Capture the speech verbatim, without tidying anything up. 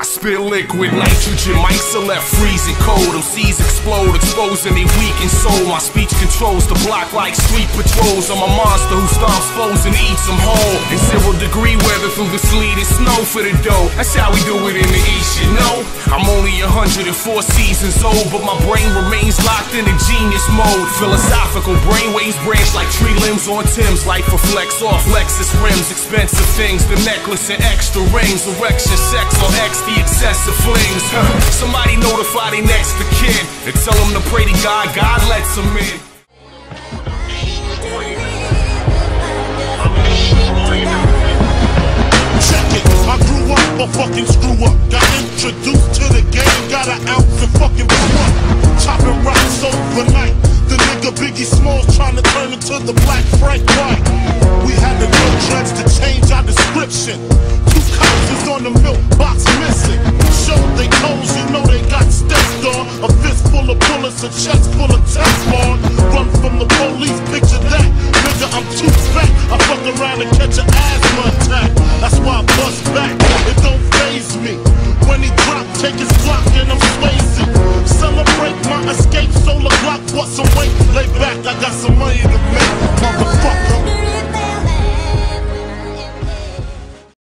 I spit liquid nitrogen, mics are left freezing cold. M Cs explode, exposing they weakened soul. My speech controls the block like street patrols. I'm a monster who stomps foes and eats them whole. In zero degree weather through the sleet and snow for the dough. That's how we do it in the East, you know. I'm only one hundred four seasons old, but my brain remains locked in a genius mode. Philosophical brainwaves branch like tree limbs on Tim's. Life reflects off Lexus rims, expensive things, the necklace and extra rings, erection, sex on X, the excessive flings. Somebody notify they next to kid and tell them to pray to God, God lets them in. Check it, I grew up a fucking screw up. Got introduced to the game, got an ounce and fucking blew up. Chopping rocks overnight. The nigga Biggie Smalls trying to turn into the Black Frank White. We had the no dreads to change our description. Two cops is on the milk box missing. Showed they toes, you know they got stepped on. A fist full of bullets, a chest full of Teflon. Run from the police, picture that. Nigga, I'm too fat. I fuck around and catch an asthma attack. That's why I bust back. It don't faze me. When he drop, take his block and I'm Swayze. Celebrate my escape, solar block, what some weight. Lay back, I got some money to make, motherfucker.